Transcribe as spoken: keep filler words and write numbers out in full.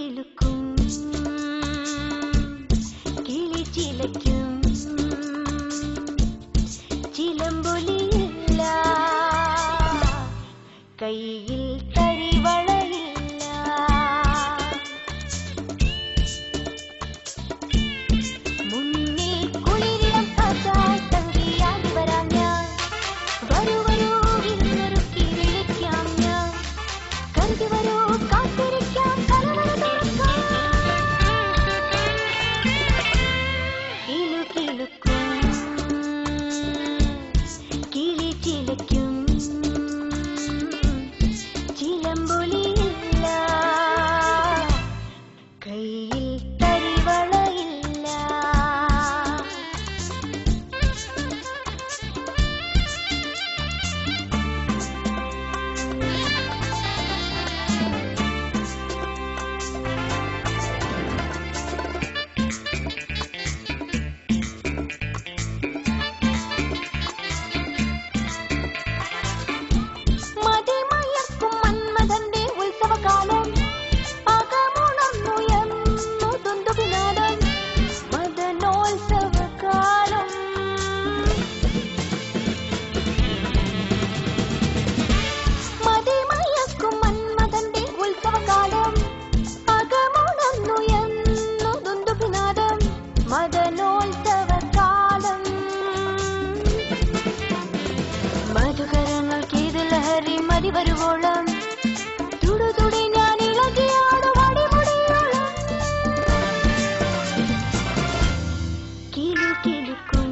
കിലുക്കും കിളി ചിലയ്ക്കും ചിലമ്പൊലിയില്ല കയ്യിൽ തരിവളയില്ല മുന്നിൽ കുളിരിടം കാറ്റായി തങ്കിയാടി വരാൻ ഞാൻ വരൂ വരൂ വിരുന്നൊരുക്കി വിളിക്കാം ഞാൻ കരുതി വരൂ കാത്തിരിക്കാം കിലു കിലുക്കും കിളി ചിലയ്ക്കും ചിലമ്പൊലിയില്ല കയ്യിൽ തരിവളയില്ല മതിമയക്കും മന്മഥന്റെ ഉത്സവകാലം അകമുണർന്നുയർന്നു തുന്തുകിനാദം മദനോത്സവകാലം മതിമയക്കും മന്മഥന്റെ ഉത്സവകാലം അകമുണർന്നുയർന്നു തുന്തുകിനാദം മദനോത്സവകാലം മധുകരങ്ങൾക്ക് ലഹരി മതി വരുവോളം തുടുതുടി ഞാൻ ഇളകിയാടും അടിമുടിയോളം കിലു കിലുക്കും